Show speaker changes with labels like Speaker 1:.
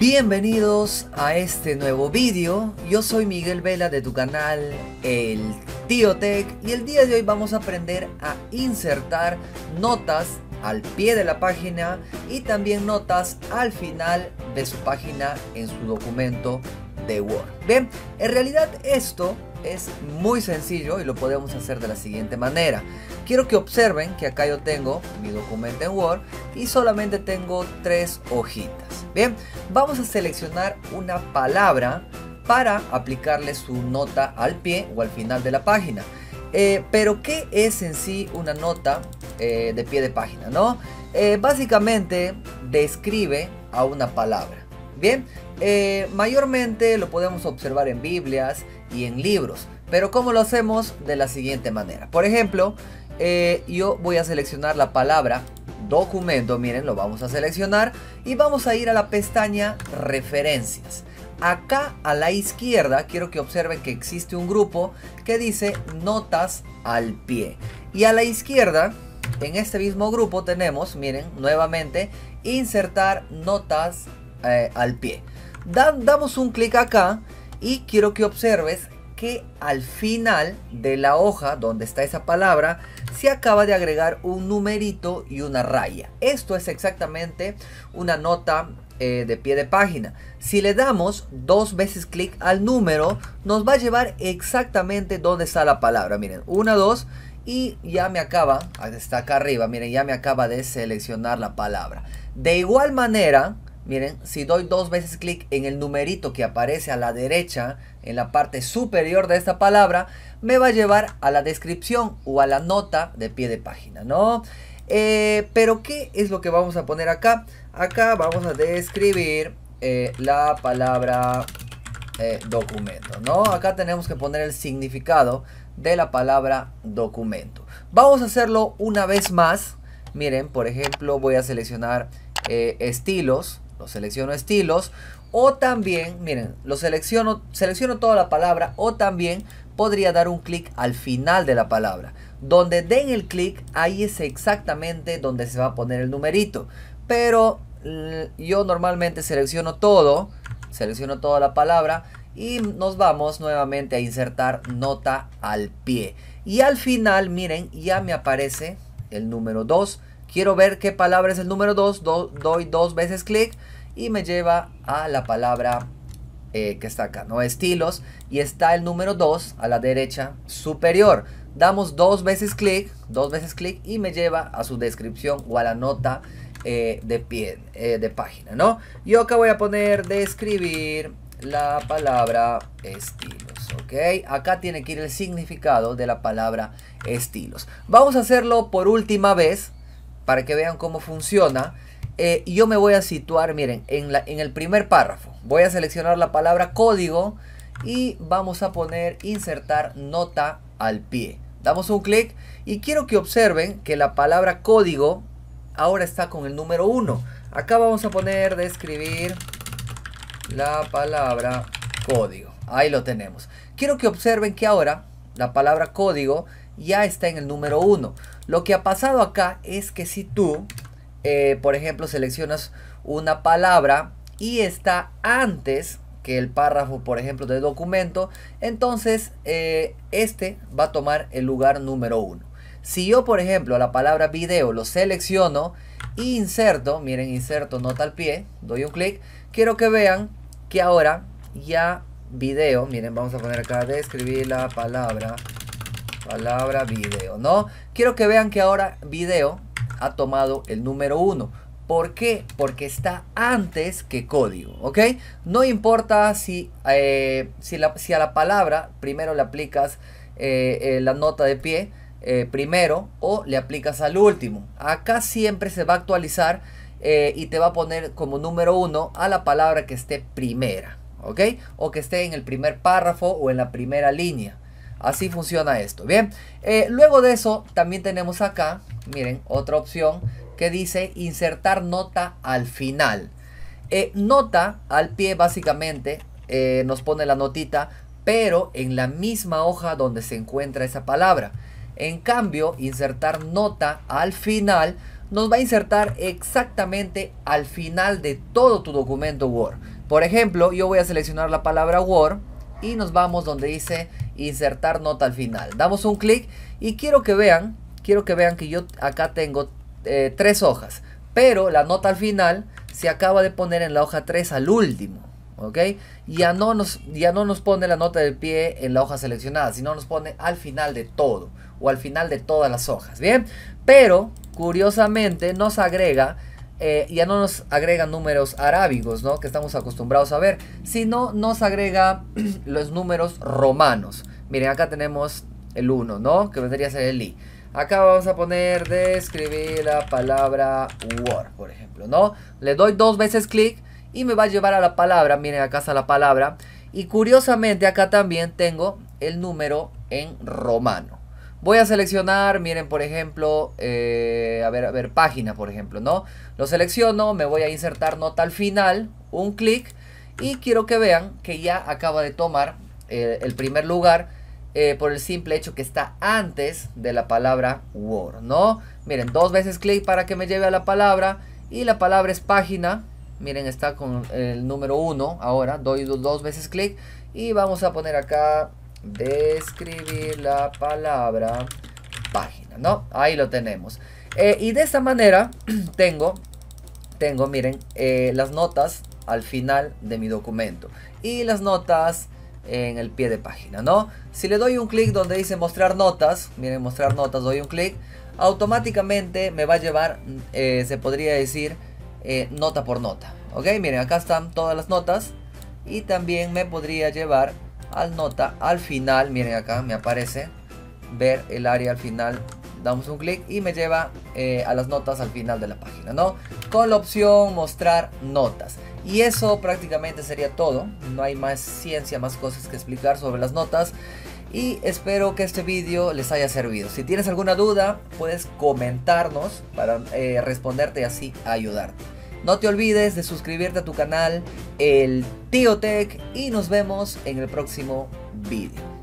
Speaker 1: Bienvenidos a este nuevo vídeo. Yo soy Miguel Vela de tu canal El Tío Tech y el día de hoy vamos a aprender a insertar notas al pie de la página y también notas al final de su página en su documento de Word. Bien, en realidad esto es muy sencillo y lo podemos hacer de la siguiente manera. Quiero que observen que acá yo tengo mi documento en Word y solamente tengo 3 hojitas. Bien, vamos a seleccionar una palabra para aplicarle su nota al pie o al final de la página. Pero ¿qué es en sí una nota de pie de página, no? Básicamente describe a una palabra. Bien, mayormente lo podemos observar en Biblias y en libros, pero ¿cómo lo hacemos? De la siguiente manera. Por ejemplo, yo voy a seleccionar la palabra documento, miren, lo vamos a seleccionar y vamos a ir a la pestaña referencias. Acá a la izquierda quiero que observen que existe un grupo que dice notas al pie y a la izquierda en este mismo grupo tenemos, miren, nuevamente insertar notas al pie. Damos un clic acá y quiero que observes que al final de la hoja donde está esa palabra se acaba de agregar un numerito y una raya. Esto es exactamente una nota de pie de página. Si le damos 2 veces clic al número, nos va a llevar exactamente donde está la palabra. Miren, 1, 2 y ya me acaba, está acá arriba, miren, ya me acaba de seleccionar la palabra. De igual manera, miren, si doy 2 veces clic en el numerito que aparece a la derecha, en la parte superior de esta palabra, me va a llevar a la descripción o a la nota de pie de página, ¿no? Pero ¿qué es lo que vamos a poner acá? Acá vamos a describir la palabra documento, ¿no? Acá tenemos que poner el significado de la palabra documento. Vamos a hacerlo una vez más. Miren, por ejemplo, voy a seleccionar estilos. Lo selecciono estilos o también, miren, lo selecciono toda la palabra o también podría dar un clic al final de la palabra. Donde den el clic, ahí es exactamente donde se va a poner el numerito. Pero yo normalmente selecciono toda la palabra y nos vamos nuevamente a insertar nota al pie. Y al final, miren, ya me aparece el número 2. Quiero ver qué palabra es el número 2. Doy 2 veces clic y me lleva a la palabra que está acá, ¿no? Estilos. Y está el número 2 a la derecha superior. Damos 2 veces clic y me lleva a su descripción o a la nota de pie de página, ¿no? Yo acá voy a poner describir la palabra estilos, ¿ok? Acá tiene que ir el significado de la palabra estilos. Vamos a hacerlo por última vez para que vean cómo funciona. Yo me voy a situar, miren, en el primer párrafo. Voy a seleccionar la palabra código y vamos a poner insertar nota al pie. Damos un clic y quiero que observen que la palabra código ahora está con el número 1. Acá vamos a poner describir la palabra código. Ahí lo tenemos. Quiero que observen que ahora la palabra código ya está en el número 1. Lo que ha pasado acá es que si tú, por ejemplo, seleccionas una palabra y está antes que el párrafo, por ejemplo, del documento, entonces este va a tomar el lugar número 1. Si yo, por ejemplo, la palabra video lo selecciono e inserto, miren, inserto nota al pie, doy un clic, quiero que vean que ahora ya video, miren, vamos a poner acá describir la palabra video, ¿no? Quiero que vean que ahora video ha tomado el número 1. ¿Por qué? Porque está antes que código, ¿ok? No importa si a la palabra primero le aplicas la nota de pie primero o le aplicas al último. Acá siempre se va a actualizar y te va a poner como número 1 a la palabra que esté primera, ¿ok? O que esté en el primer párrafo o en la primera línea. Así funciona esto, bien. Luego de eso también tenemos acá, miren, otra opción que dice insertar nota al final. Nota al pie básicamente nos pone la notita, pero en la misma hoja donde se encuentra esa palabra. En cambio, insertar nota al final nos va a insertar exactamente al final de todo tu documento Word. Por ejemplo, yo voy a seleccionar la palabra Word y nos vamos donde dice insertar nota al final. Damos un clic y quiero que vean que yo acá tengo 3 hojas, pero la nota al final se acaba de poner en la hoja 3 al último. ¿Ok? Ya no nos pone la nota del pie en la hoja seleccionada, sino nos pone al final de todo o al final de todas las hojas. Bien, pero curiosamente nos agrega, ya no nos agrega números arábigos, ¿no? Que estamos acostumbrados a ver, sino nos agrega los números romanos. Miren, acá tenemos el 1, ¿no? Que vendría a ser el I. Acá vamos a poner de escribir la palabra Word, por ejemplo, ¿no? Le doy 2 veces clic y me va a llevar a la palabra. Miren, acá está la palabra. Y curiosamente acá también tengo el número en romano. Voy a seleccionar, miren, por ejemplo, a ver, página, por ejemplo, ¿no? Lo selecciono, me voy a insertar nota al final, un clic. Y quiero que vean que ya acaba de tomar el primer lugar por el simple hecho que está antes de la palabra Word, ¿no? Miren, 2 veces clic para que me lleve a la palabra. Y la palabra es página. Miren, está con el número 1 ahora. Doy 2 veces clic y vamos a poner acá describir la palabra página, ¿no? Ahí lo tenemos. Y de esta manera tengo, miren, las notas al final de mi documento y las notas en el pie de página, ¿no? Si le doy un clic donde dice mostrar notas, miren, mostrar notas, doy un clic, automáticamente me va a llevar, se podría decir, nota por nota. Ok, miren, acá están todas las notas. Y también me podría llevar al nota al final. Miren, acá me aparece ver el área al final. Damos un clic y me lleva a las notas al final de la página, ¿no? Con la opción mostrar notas. Y eso prácticamente sería todo. No hay más ciencia, más cosas que explicar sobre las notas. Y espero que este vídeo les haya servido. Si tienes alguna duda, puedes comentarnos para responderte y así ayudarte. No te olvides de suscribirte a tu canal, el Tío Tech, y nos vemos en el próximo vídeo.